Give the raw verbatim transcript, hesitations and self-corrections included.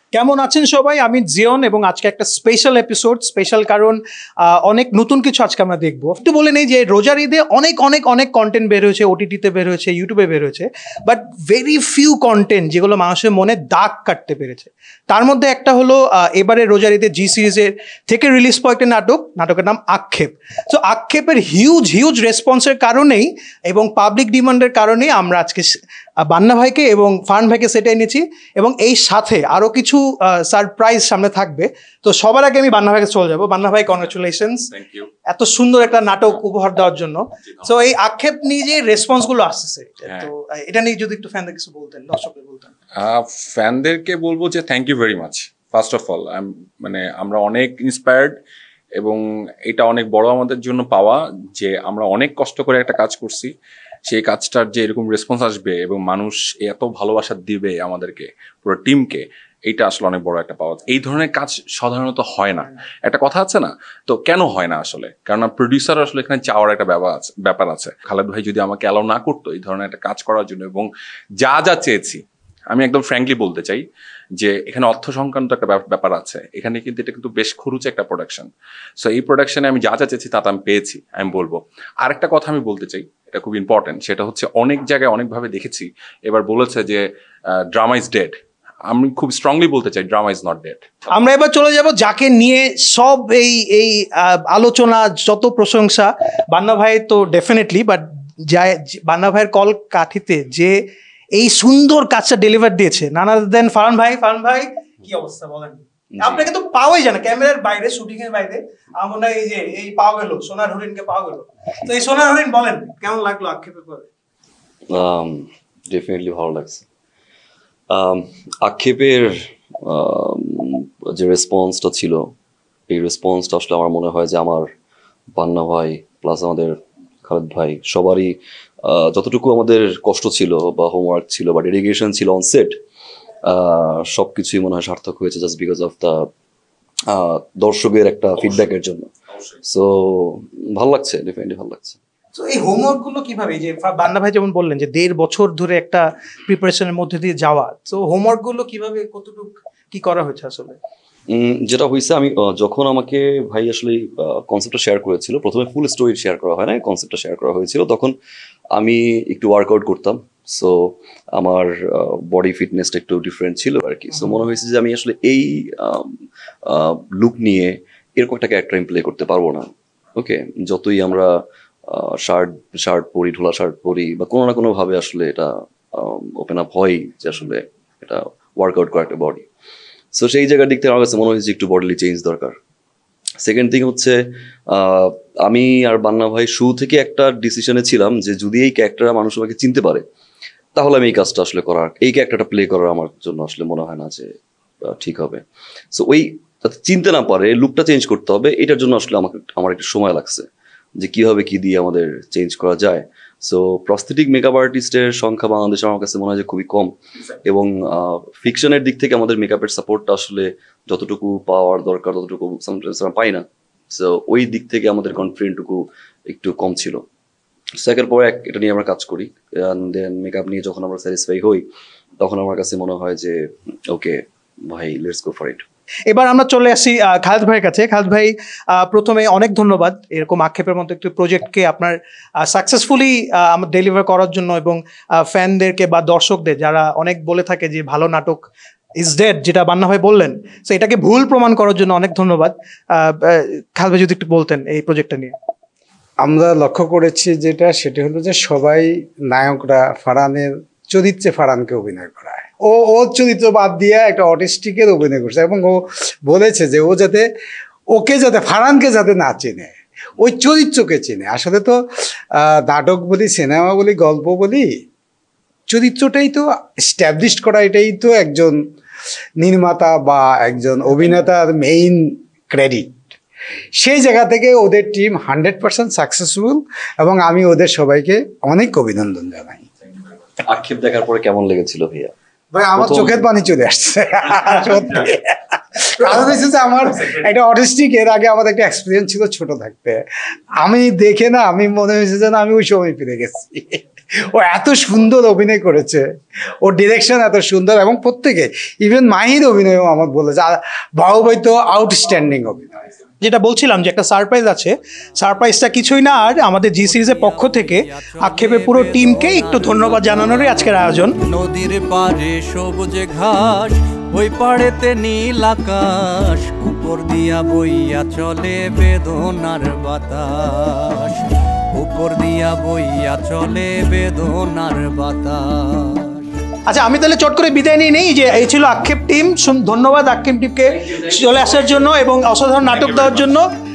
কেমন আছেন সবাই? আমি জিয়ন এবং আজকে একটা স্পেশাল এপিসোড। স্পেশাল কারণ অনেক নতুন কিছু আজকে আমরা দেখবো। একটু বলে নেই যে রোজার ঈদে অনেক অনেক অনেক কন্টেন্ট বের হয়েছে, ওটিটিতে বের হয়েছে, ইউটিউবে বের হয়েছে, বাট ভেরি ফিউ কন্টেন্ট যেগুলো মানুষের মনে দাগ কাটতে পেরেছে। তার মধ্যে একটা হলো এবারে রোজার ঈদে জি সিরিজের থেকে রিলিজ পাওয়া একটা নাটক, নাটকের নাম আক্ষেপ। তো আক্ষেপের হিউজ হিউজ রেসপন্সের কারণেই এবং পাবলিক ডিমান্ডের কারণেই আমরা আজকে বান্না ভাইকে এবং ফারহান ভাইকে সেটা এনেছি, এবং এই সাথে আরও কিছু সারপ্রাইজ সামনে থাকবে। তো সবার আগে আমি বান্না ভাইকে চলে যাবো। বান্না ভাই, কংগ্রেচুলেশনস এত সুন্দর একটা নাটক উপহার দেওয়ার জন্য। তো এই আক্ষেপ নিয়ে যে রেসপন্সগুলো আসতেছে, তো এটা নিয়ে যদি একটু ফ্যানদের কিছু বলতেন, দর্শকদের বলতেন। ফ্যানদেরকে বলবো যে thank you very much. First of all মানে আমরা অনেক ইন্সপায়ার্ড এবং এটা অনেক বড় আমাদের জন্য পাওয়া যে আমরা অনেক কষ্ট করে একটা কাজ করছি, সেই কাজটার যে এরকম রেসপন্স আসবে এবং মানুষ এত ভালোবাসা দিবে আমাদেরকে, পুরো টিমকে, এইটা আসলে অনেক বড় একটা পাওয়া। এই ধরনের কাজ সাধারণত হয় না, একটা কথা আছে না? তো কেন হয় না আসলে? কারণ প্রডিউসার আসলে এখানে চাওয়ার একটা ব্যাপার আছে ব্যাপার আছে খালেদ ভাই যদি আমাকে অ্যালাউ না করতো এই ধরনের একটা কাজ করার জন্য, এবং যা যা চেয়েছি, আমি একদম ফ্র্যাঙ্কলি বলতে চাই যে এখানে অর্থ সংক্রান্ত একটা ব্যাপার আছে এখানে, কিন্তু এটা কিন্তু বেশ খরুচে একটা প্রোডাকশন। সো এই প্রোডাকশনে আমি যা যা চেয়েছি তা আমি পেয়েছি, আমি বলবো। আরেকটা কথা আমি বলতে চাই, এটা খুব ইম্পর্টেন্ট, সেটা হচ্ছে অনেক জায়গায় অনেকভাবে দেখেছি এবার বলেছে যে ড্রামা ইজ ডেড। আমি খুব স্ট্রংলি বলতে চাই ড্রামা ইজ নট ডেড। আমরা এবার চলে যাব যাকে নিয়ে সব এই এই আলোচনা, যত প্রশংসা, বান্না ভাই তো ডেফিনেটলি, বাট যায় বান্না ভাইয়ের কল কাঠিতে যে এই সুন্দর কাজটা ডেলিভার দিয়েছে নানা দেন ফারহান ভাই। ফারহান ভাই, কি অবস্থা বলেন? আপনাকে তো পাওয়াই যায় না ক্যামেরার বাইরে, শুটিং এর বাইরে। আমরা এই যে এই পাওয়া গেল, সোনার হরিণকে পাওয়া গেল। তো এই সোনার হরিণ বলেন কেমন লাগলো আক্ষেপের পরে? ডেফিনেটলি ভালো লাগছে। আক্ষেপের যে রেসপন্সটা ছিল, এই রেসপন্সটা আসলে আমার মনে হয় যে আমার বান্না ভাই প্লাস আমাদের খালেদ ভাই সবারই যতটুকু আমাদের কষ্ট ছিল বা হোমওয়ার্ক ছিল বা ডেডিকেশন ছিল অন সেট, সব কিছুই মনে হয় সার্থক হয়েছে জাস্ট বিকজ অফ দ্য দর্শকের একটা ফিডব্যাকের জন্য। সো ভালো লাগছে, ডেফিনেটলি ভালো লাগছে। তো এই হোমওয়ার্ক গুলো কিভাবে, যে বান্না ভাই যেমন বললেন যে দেড় বছর ধরে একটা প্রিপারেশনের মধ্যে দিয়ে যাওয়া, তো হোমওয়ার্ক গুলো কিভাবে, কতটুকু কি করা হয়েছে আসলে? যেটা হয়েছে, আমি যখন আমাকে ভাই আসলে কনসেপ্টটা শেয়ার করেছিল, প্রথমে ফুল স্টোরি শেয়ার করা হয় না, কনসেপ্টটা শেয়ার করা হয়েছিল, তখন আমি একটু ওয়ার্কআউট করতাম। সো আমার বডি ফিটনেসটা একটু ডিফারেন্ট ছিল আর কি। সো মনে হয়েছে যে আমি আসলে এই লুক নিয়ে এরকম একটা ক্যারেক্টার প্লে করতে পারবো না। ওকে, যতই আমরা শার্ট শার্ট পরি, ঢোলা শার্ট পরি বা কোনো না কোনোভাবে আসলে এটা ওপেন আপ হয় যে আসলে এটা ওয়ার্কআউট করা একটা বডি। সো সেই জায়গার দিক থেকে আমার কাছে মনে হয়েছে একটু বডিলি চেঞ্জ দরকার। সেকেন্ড থিং হচ্ছে, আমি আর বান্না ভাই শুরু থেকে একটা ডিসিশনে ছিলাম যে যদি এই ক্যারেক্টার মানুষ আমাকে চিনতে পারে তাহলে আমি এই কাজটা আসলে করার, এই ক্যারেক্টারটা প্লে করার আমার জন্য আসলে মনে হয় না যে ঠিক হবে। সো ওই যাতে চিনতে না পারে, লুকটা চেঞ্জ করতে হবে, এটার জন্য আসলে আমাকে আমার একটু সময় লাগছে যে কীভাবে কী দিয়ে আমাদের চেঞ্জ করা যায়। সো প্রস্থেটিক মেকআপ আর্টিস্টের সংখ্যা বাংলাদেশে আমার কাছে মনে হয় যে খুবই কম, এবং ফিকশনের দিক থেকে আমাদের মেকআপের সাপোর্টটা আসলে যতটুকু পাওয়ার দরকার ততটুকু সামটাইমস আমরা পাই না। সো ওই দিক থেকে আমাদের কনফিডেন্টটুকু একটু কম ছিল। সেকেন্ড পরে এটা নিয়ে আমরা কাজ করি, অ্যান্ড দেন মেকআপ নিয়ে যখন আমরা স্যাটিসফাই হই তখন আমার কাছে মনে হয় যে ওকে ভাই, লেটস গো ফর ইট। এবার আমরা চলে আসি খালেদ ভাইয়ের কাছে। খালেদ ভাই, প্রথমে অনেক ধন্যবাদ এরকম আক্ষেপের মতো একটি প্রজেক্টকে আপনার সাকসেসফুলি ডেলিভার করার জন্য, এবং ফ্যানদেরকে বা দর্শকদের যারা অনেক বলে থাকে যে ভালো নাটক ইজ ডেড, যেটা বান্না ভাই বললেন, সো এটাকে ভুল প্রমাণ করার জন্য অনেক ধন্যবাদ। খালেদ ভাই যদি একটু বলতেন এই প্রজেক্টটা নিয়ে। আমরা লক্ষ্য করেছি যেটা, সেটা হলো যে সবাই নায়করা ফারহানের চরিত্রে ফারহানকে অভিনয় করায়। ও ওর চরিত্র বাদ দিয়ে একটা অটিস্টিকের অভিনয় করছে, এবং ও বলেছে যে ও যাতে ওকে যাতে ফারহানকে যাতে না চেনে, ওই চরিত্রকে চেনে। আসলে তো নাটক বলি, সিনেমা বলি, গল্প বলি, চরিত্রটাই তো এস্টাবলিশ করা, এটাই তো একজন নির্মাতা বা একজন অভিনেতার মেইন ক্রেডিট। সেই জায়গা থেকে ওদের টিম হান্ড্রেড পার্সেন্ট সাকসেসফুল, এবং আমি ওদের সবাইকে অনেক অভিনন্দন জানাই। আক্ষেপ দেখার পরে কেমন লেগেছিল ভাইয়া? ভাই, আমার চোখের পানি চলে আসছে সত্যি। কারণ হচ্ছে যে আমার একটা অটিস্টিক, এর আগে আমার একটা এক্সপিরিয়েন্স ছিল ছোট থাকতে। আমি দেখে না, আমি মনে হয়েছে যেন আমি ওই সময় ফিরে গেছি। ও এত সুন্দর অভিনয় করেছে, ওর ডিরেকশন এত সুন্দর, এবং প্রত্যেকে ইভেন মাহির অভিনয়ও আমার বলেছে বাহুবলী তো আউটস্ট্যান্ডিং অভিনয়। যেটা বলছিলাম যে একটা সারপ্রাইজ আছে, সারপ্রাইজটা কিছুই না আর আমাদের জি সিরিজের পক্ষ থেকে আক্ষেপের পুরো টিমকে একটু ধন্যবাদ জানানোরই আজকের আয়োজন। নদীর পাড়ে সবুজ ঘাস, ওই পাড়েতে নীল আকাশ, উপর দিয়া বইয়া চলে বেদনার বাতাস, উপর দিয়া বইয়া চলে বেদনার বাতাস। আচ্ছা আমি তাহলে চট করে বিদায় নিয়ে নেই, যে এই ছিল আক্ষেপ টিম। ধন্যবাদ আক্ষেপ টিমকে চলে আসার জন্য এবং অসাধারণ নাটক দেওয়ার জন্য।